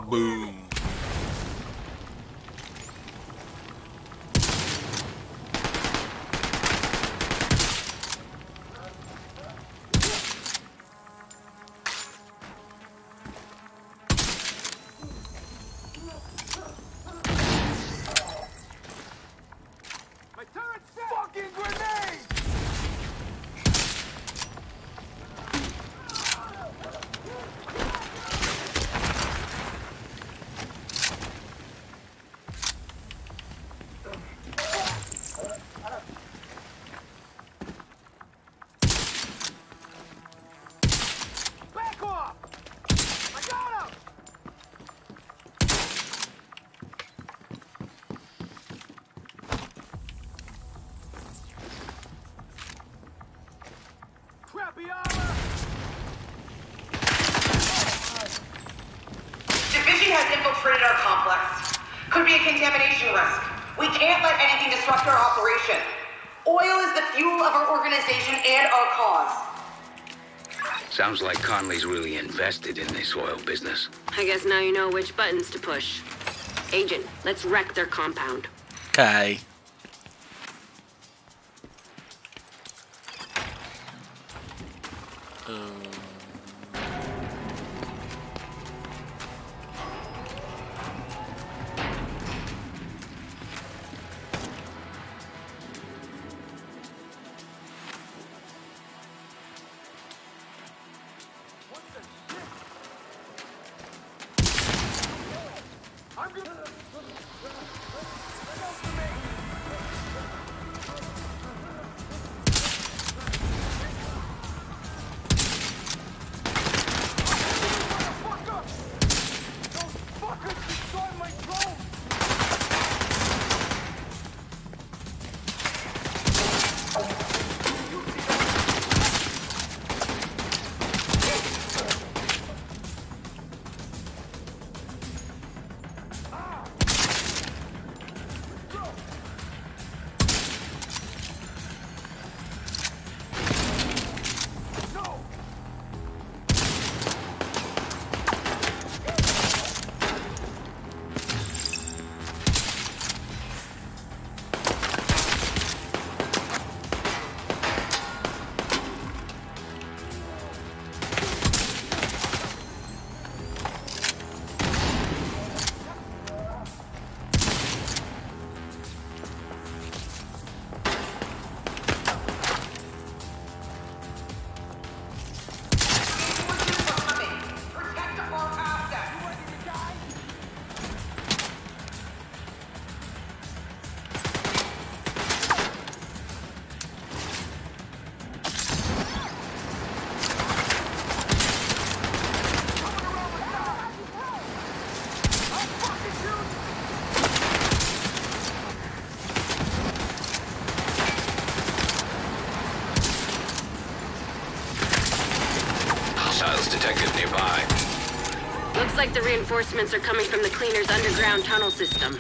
Boom. Division has infiltrated our complex. Could be a contamination risk. We can't let anything disrupt our operation. Oil is the fuel of our organization and our cause. Sounds like Conley's really invested in this oil business. I guess now you know which buttons to push. Agent, let's wreck their compound. Okay. Detected nearby. Looks like the reinforcements are coming from the cleaner's underground tunnel system.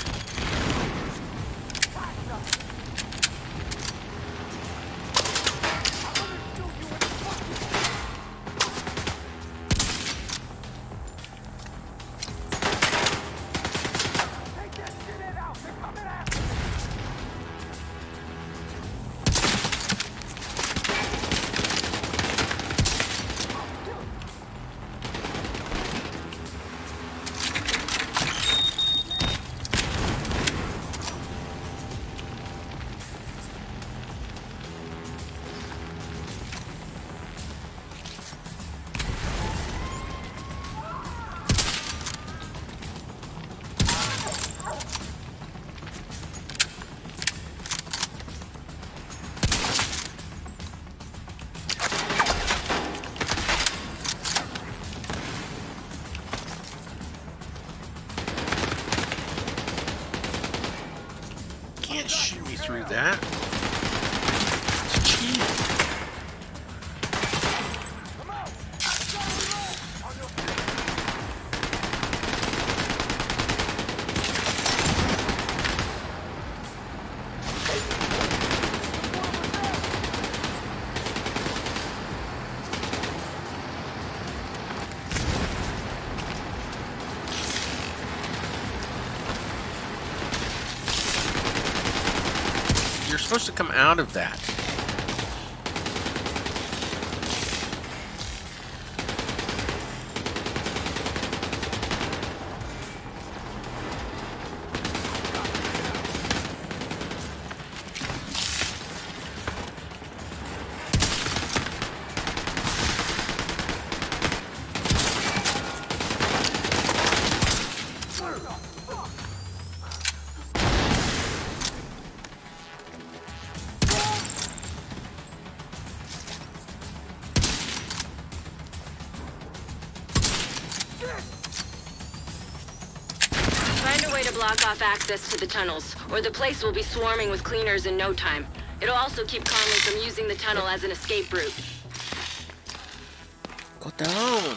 Can't shoot me through that. It's cheating. supposed to come out of that? Find a way to block off access to the tunnels, or the place will be swarming with cleaners in no time. It'll also keep Conley from using the tunnel as an escape route. Go down.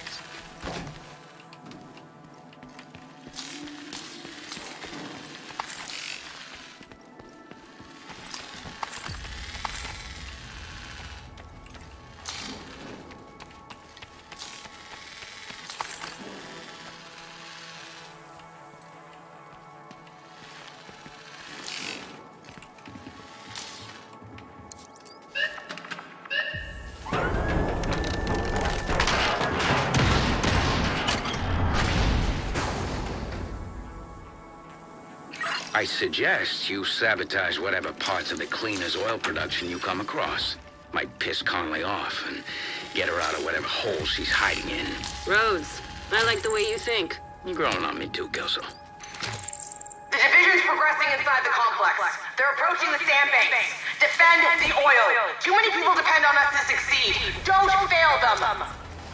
I suggest you sabotage whatever parts of the cleaner's oil production you come across. Might piss Conley off and get her out of whatever hole she's hiding in. Rose, I like the way you think. You're growing on me too, Kelso. The division's progressing inside the complex. They're approaching the sandbanks. Defend the oil. Too many people depend on us to succeed. Don't fail them.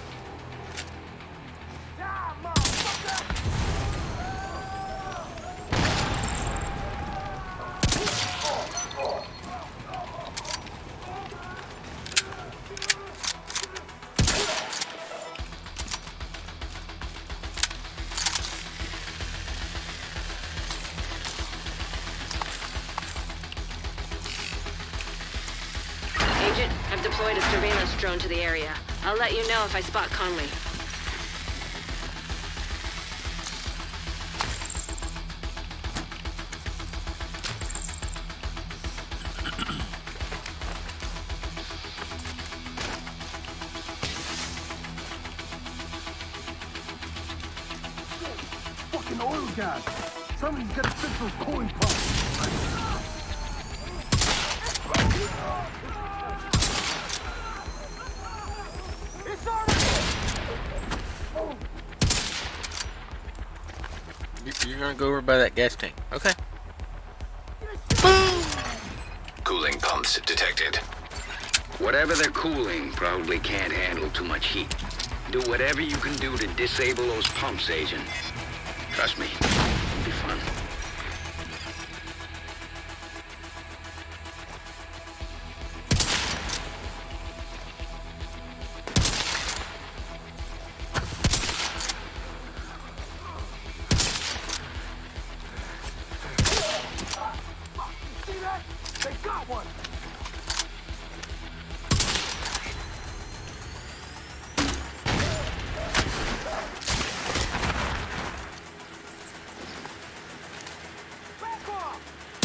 Agent, I've deployed a surveillance drone to the area. I'll let you know if I spot Conley. Fucking oil gas! Somebody's got to fix those cooling pumps! You're gonna go over by that gas tank. Okay. Cooling pumps detected. Whatever they're cooling probably can't handle too much heat. Do whatever you can do to disable those pumps, Agent. Trust me, it'll be fun. See that? They got one! Back off!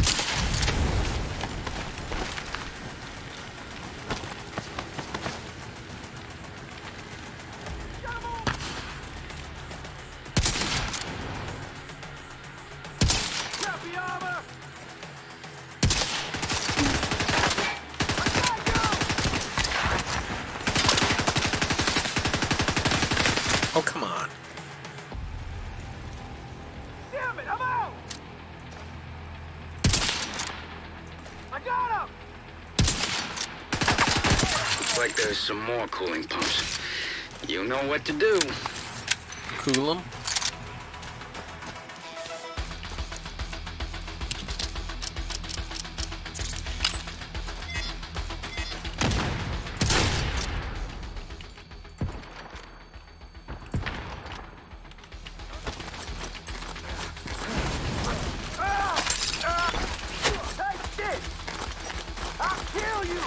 Crappy armor! Oh, come on. Damn it, I'm out! I got him! Looks like there's some more cooling pumps. You know what to do. Cool 'em. Take this! I'll kill you!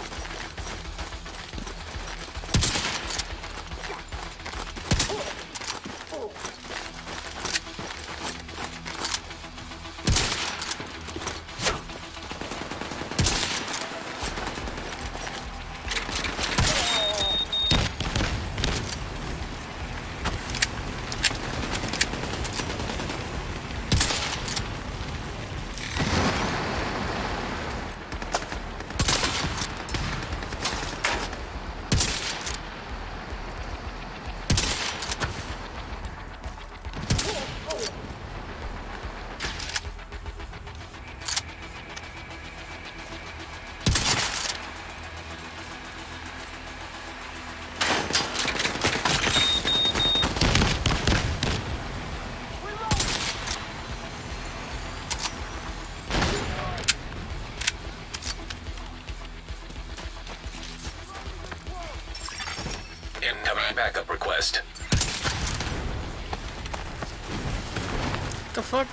the fuck?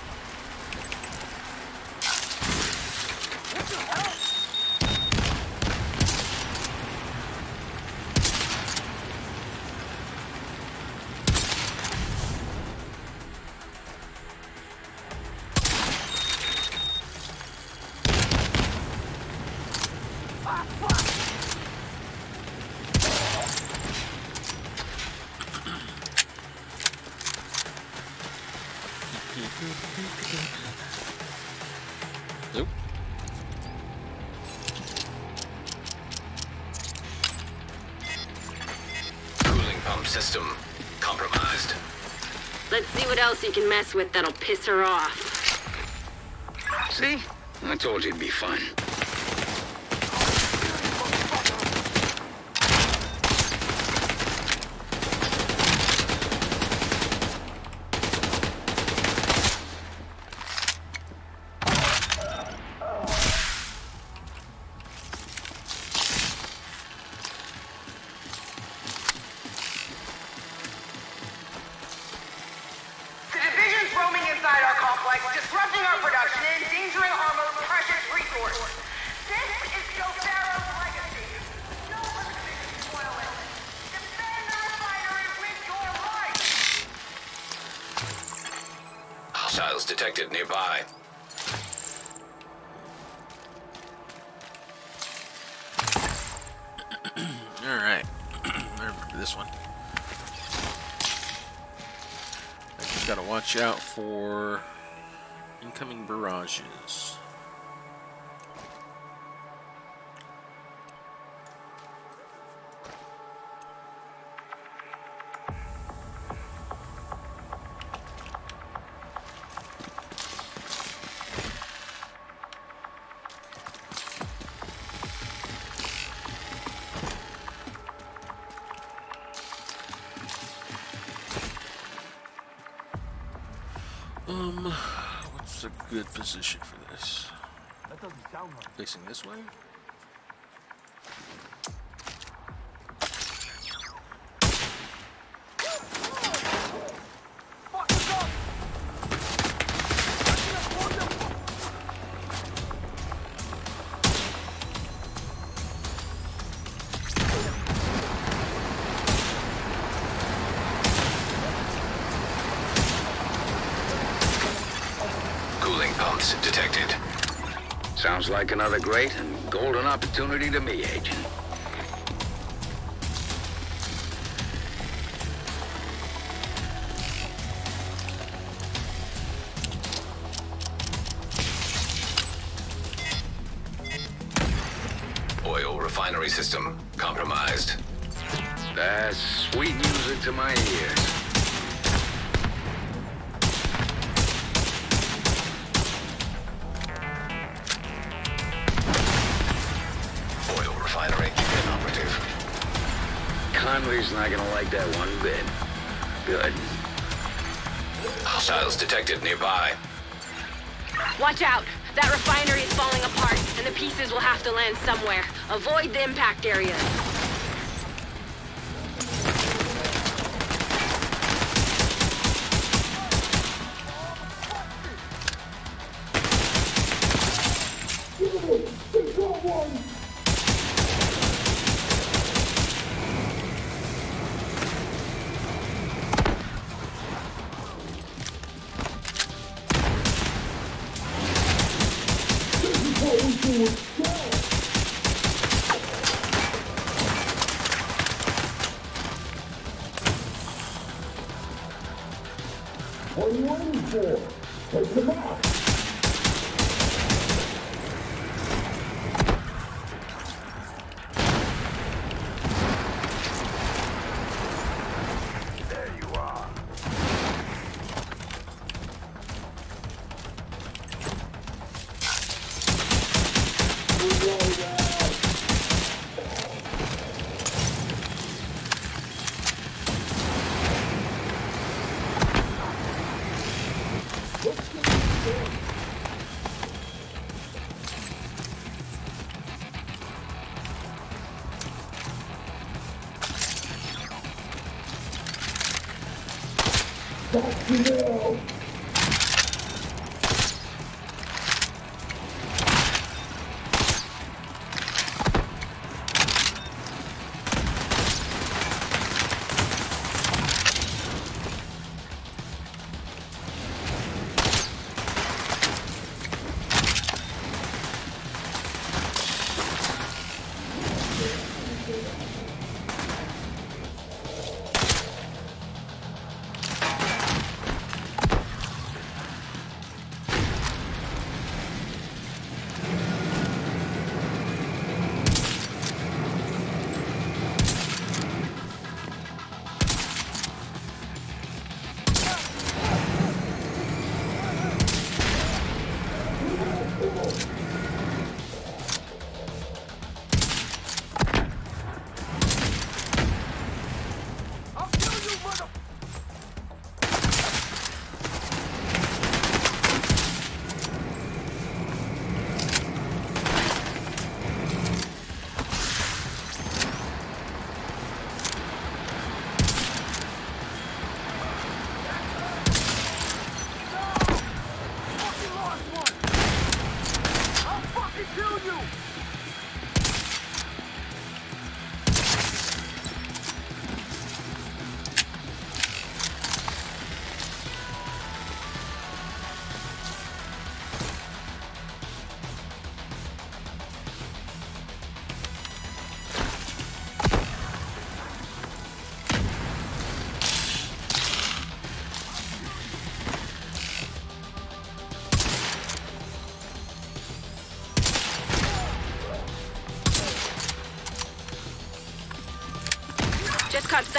Nope. Cooling pump system compromised. Let's see what else you can mess with that'll piss her off. See? I told you it'd be fun. Disrupting our production and endangering our most precious resource. This is Joe Barrow's legacy. No one can spoil it. Defend the refinery with your life. Hostiles detected nearby. Alright. I remember this one. I just gotta watch out for incoming barrages. What's a good position for this? That doesn't sound right. Facing this way? Pumps detected. Sounds like another great and golden opportunity to me, Agent. Oil refinery system compromised. That's sweet music to my ears. Conley's not gonna like that one bit. Good. Hostiles detected nearby. Watch out! That refinery is falling apart, and the pieces will have to land somewhere. Avoid the impact areas. What are you waiting for? Take them out! There you are. Back to now!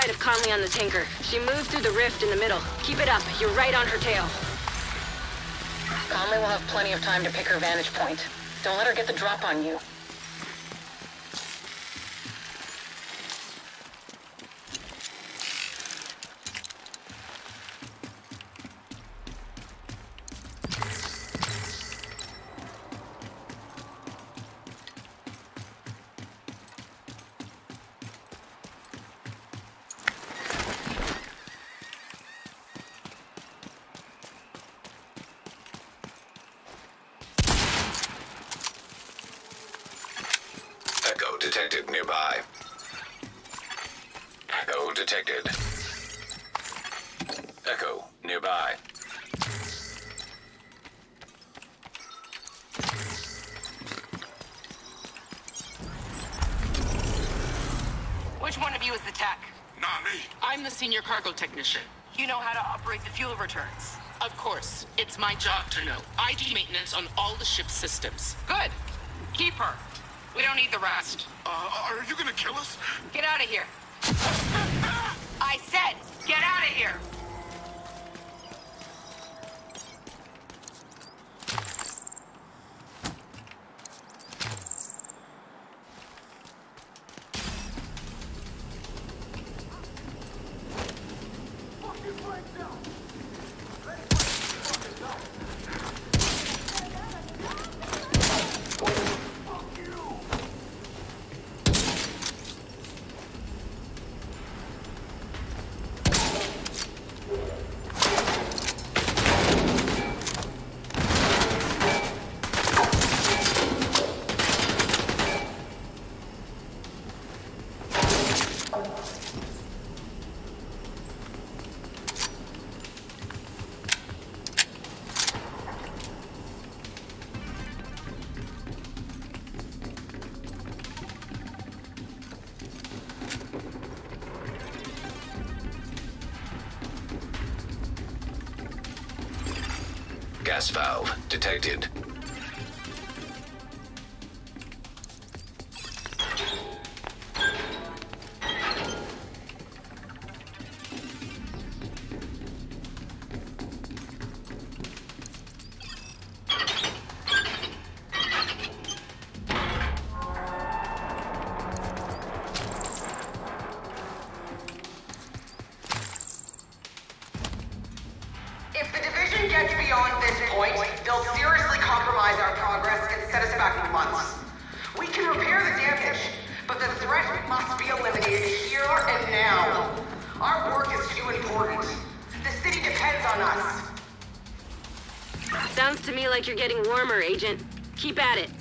sight of Conley on the tanker. She moved through the rift in the middle. Keep it up. You're right on her tail. Conley will have plenty of time to pick her vantage point. Don't let her get the drop on you. Echo detected nearby. Echo detected. Echo nearby. Which one of you is the tech? Not me. I'm the senior cargo technician. You know how to operate the fuel returns. Of course, it's my job to know. I do maintenance on all the ship's systems. Good. Keep her. We don't need the rest. Are you gonna kill us? Get out of here. I said, get out of here. Gas valve detected. If the division gets beyond this point, they'll seriously compromise our progress and set us back months. We can repair the damage, but the threat must be eliminated here and now. Our work is too important. The city depends on us. Sounds to me like you're getting warmer, Agent. Keep at it.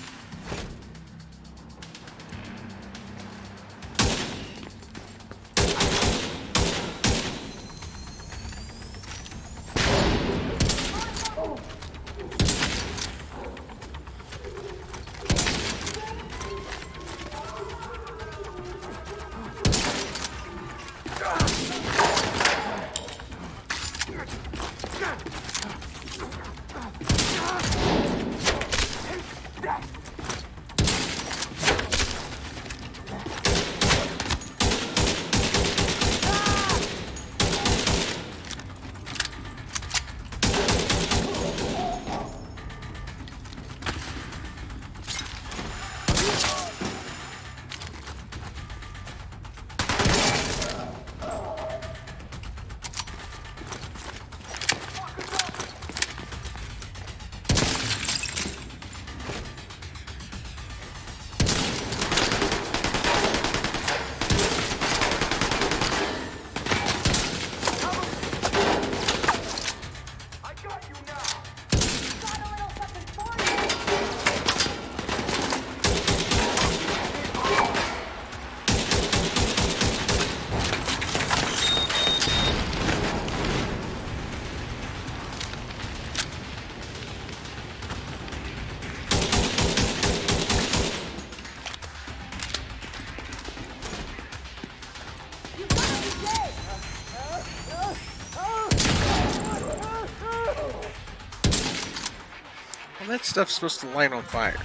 Well, that stuff's supposed to light on fire.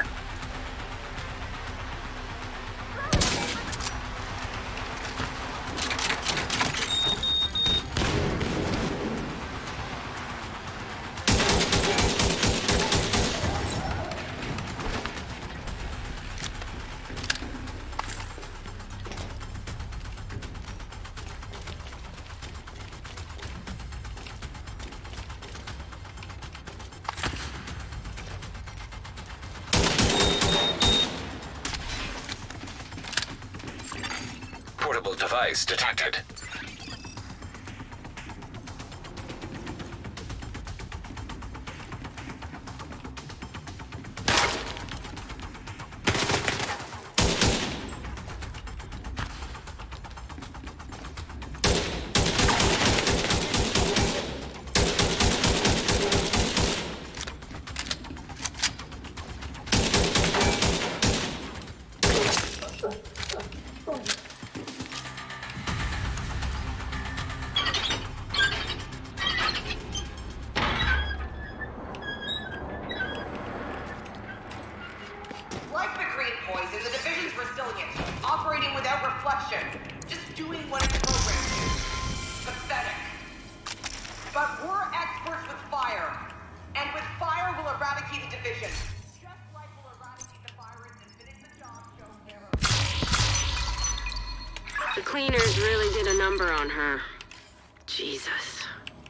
Device detected. Like the green poison, the division's resilient, operating without reflection, just doing what it's programmed to. Pathetic. But we're experts with fire, and with fire we'll eradicate the division. Just like we'll eradicate the virus and finish the job shown there. The cleaners really did a number on her. Jesus.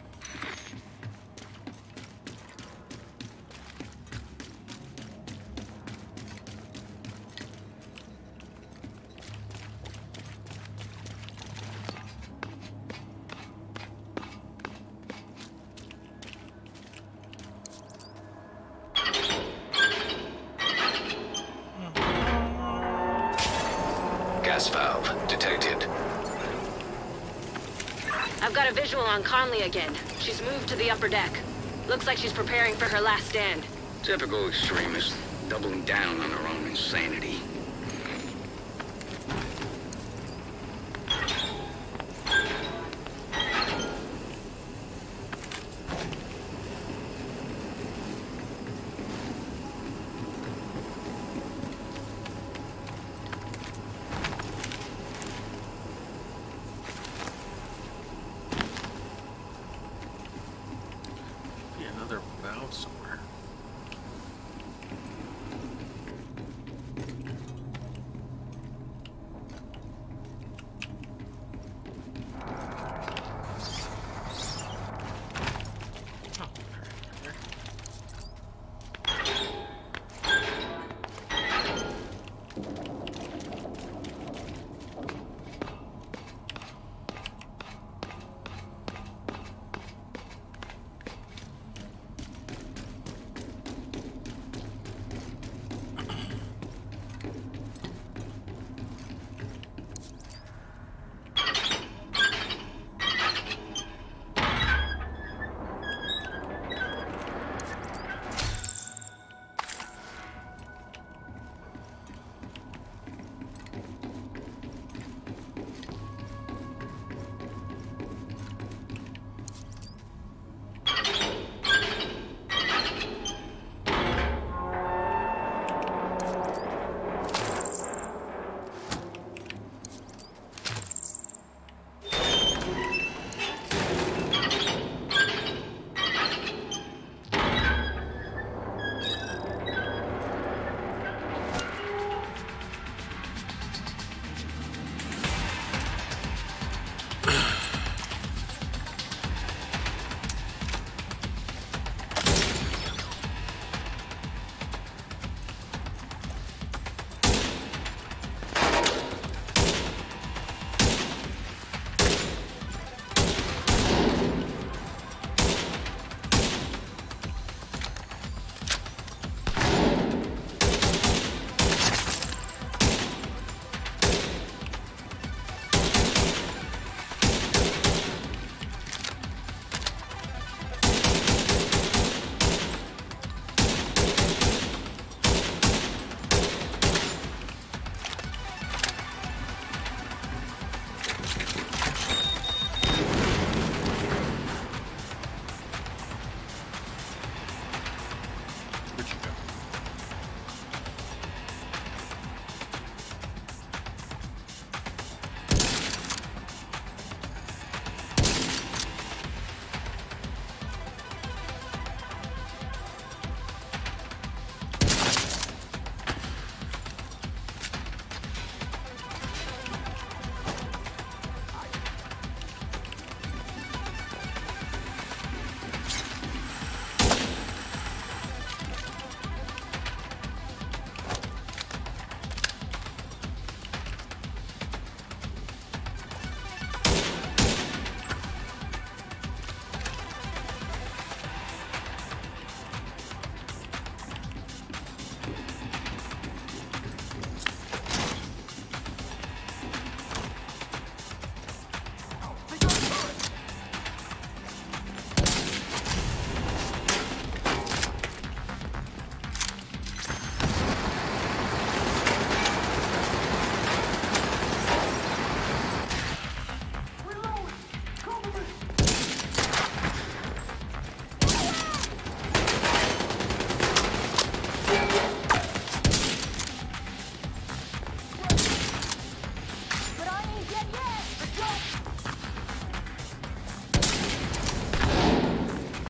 Gas valve detected. I've got a visual on Conley again. She's moved to the upper deck. Looks like she's preparing for her last stand. Typical extremist, doubling down on her own insanity. Be another valve somewhere.